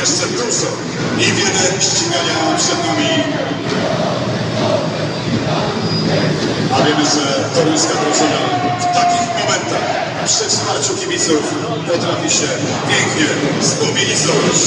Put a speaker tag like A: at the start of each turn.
A: jeszcze dużo i wiele ścigania przed nami. A wiemy, że toruńska drużyna w takich momentach przy wsparciu kibiców potrafi się pięknie zmobilizować.